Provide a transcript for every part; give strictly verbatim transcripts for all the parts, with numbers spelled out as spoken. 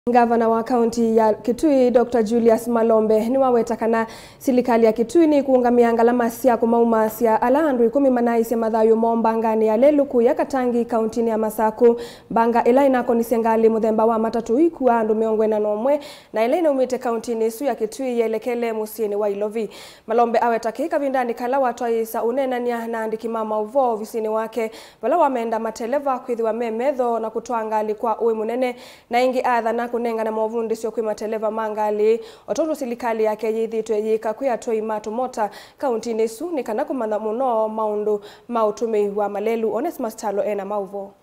Ngavana wa kaunti ya Kitui Doctor Julius Malombe niwaweta kana silikali ya Kitui ni kuungamia Ngalama kumaumaasya ala Andu kumi manaaisye mathayu Mbangani ya lelu ya Katangi kauntini ya Masaku banga ila inako nisengali muthemba wa matatu iku Andu miongo ina nomwe na ila inaumite kauntini su ya Kitui yelekele musieni wa Ilovi. Malombe aweta kika vindani kala watu isa unenania na andiki mama uvo visini wake wala wameenda mateleva kwithiwa memedho na kutoa ngali kwa uwe munene na ingi adha na kunenga na movundi sio kwa mateleva mangali ototo silikali yake yithitwe yika kuya toi matu mota kauntini su ni kana kumana muno maundu mautume wa malelu Onesmus Talo ena mauvo.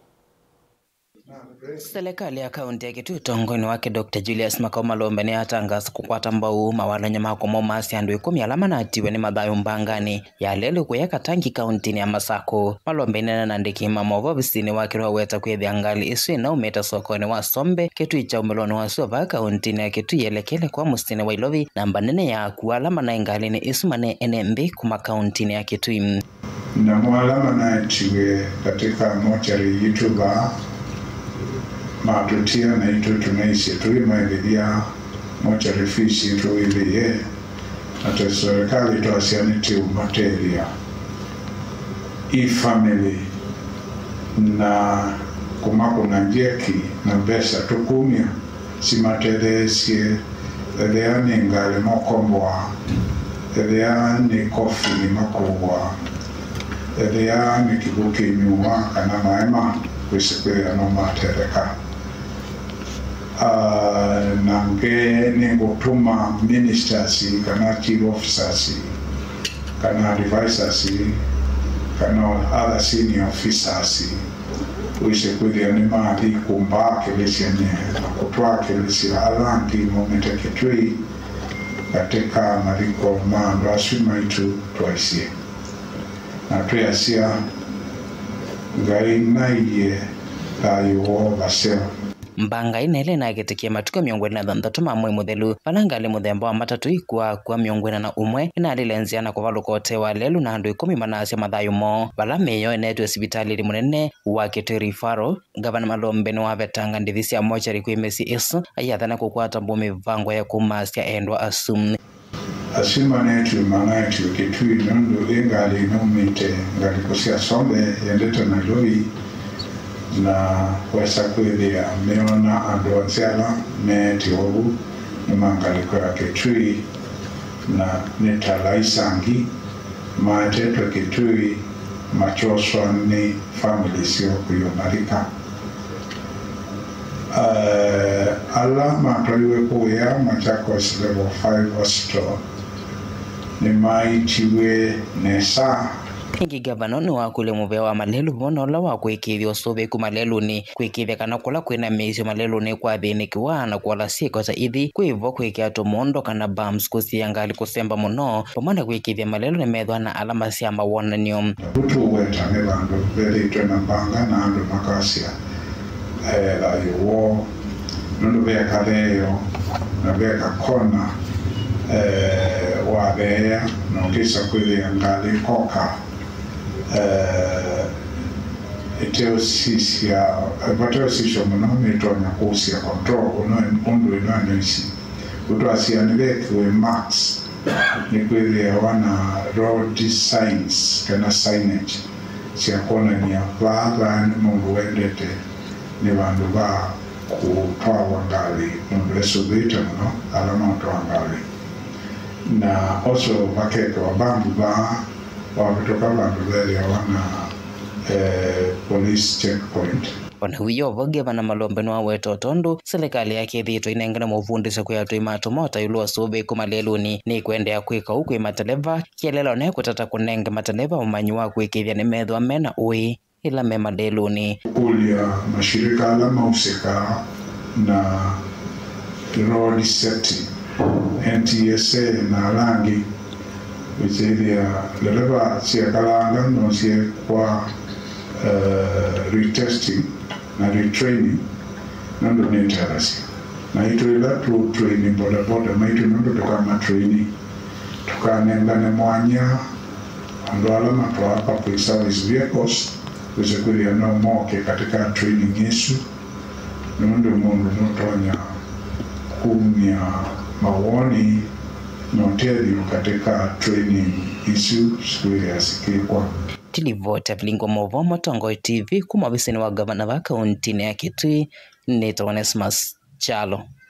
Silikali ya kaunti ya Kitui tongoni wake Doctor Julius Malombe ni atangaza kukwata mbau mawala nyama kumaumaasya Andu kumi alama na atiwe ni mathayu Mbangani ya lelu ya Katangi kauntini ya Masaku. Malombe nena nandiki mamovo visini wake niwaweta kwithia ngali isu na umeta sokoni wa sombe Kitui cha umeloni wa suva kauntini ya Kitui yelekele kwa musini wa Ilovi na mbanene ya kualama na ingali ni isu mane ene mbi kuma kauntini ya Kitui. Na mualama na atiwe katika mochari yutuba matutia na ito tunaisi tulimailia mocha refisi tuilie ata serikali tuasianiti umateria i family na kumako na jeki na besa tukumia si materesie eleani ngale mokombwa eleani kofi ni makuwa eleani kibuki nyuma kana maema kusikwea no matereka Uh, nange ningotuma ministers kana chief officers kana advisors kana other senior officers wise kudia ni mali kumbake lesene kutwake lesira alangi momenta Kitui katika mariko mando asima itu twaisi na tuyasia ngai naiye tayo basema Mbanga inele na getikia matuka miongoni na dhandatu mamwe muthelu panangali muthemba wa matatu ikua kwa miongoni na umwe inalilenzia na kuvalu kote wa lelu na Andu kumi manaaisye mathayu mo bala meyo inetwe sibitali li munene wa Kitui rifaro. Ngavana Malombe ni wawetanga ndithisi ya mochari kuimesi isu ayathana kukwata mbumi vango ya kumaasya endwa asum asima netu manaaisye Kitui nundu ingali numite ngali kusia sombe yendeta na Ilovi na wesa kwithia meona Andu aziala meti ogu nimangali kwa Kitui na nitalaisangi maetetwe Kitui machoswa ni family sio kuyomarika uh, ala mataiwe kuya Machakos level five hospital ni maitiwe nesa Ingi gavana ni wakule muvea wa malelu mwono la wakuikithio sove kumalelu ni kuikithia kana kula kwina meisyo malelu ni kwa thinikiwa na kuala siko za ithi kuivo kuikia tumondo kana bams kusiangali kusemba muno pamana kuikithia malelu ni methwa na alama siya mawonanio utu weta ni vandu velitwe na Mbanga na Andu makasya eh, la yuwo nundu veka leyo na veka kona eh, wa vea na ukisa kwithia ngali koka Uh, eteo sisi ya bateo sisi mno mitonya kusia control uno undu ino nisi utwasia niveki we max ni kweli wana road signs kana signage sia kona ni avala ni mundu wendete ni vandu va kutoa wangali mundu esubita mno alama kutoa wangali na also vakeke wabambu va wakitoka bandu veli wana eh, police checkpoint. Wana huyo voge vana Malombe ni waweta otondu silikali yake thito inengana muvundisa kuyatui matu mota yulu wa sube kuma leluni ni kuendea kwika huku imateleva kielelo ne kutata kunenge mateleva umanyi wa kuikithia ni methwa mena ui ila mema leluni kulia mashirika ala mausika na road safety N T S A na rangi wizilia leleva siya kalanga no siya kwa uh, retesting na retraining nando nintarasi na ito ila tu training boda boda maitu nando tukama training tukanengane mwanya Andu alama tuwapa kwa service vehicles wizilia no moke katika training yesu Nundu mundu nutonya kumia mawoni na utethi katika training isu siku ya sikikwa. Tilivote vilingo movo Motongo T V kuma visini wa gavana wa kauntini ya Kitui Dr Chalo.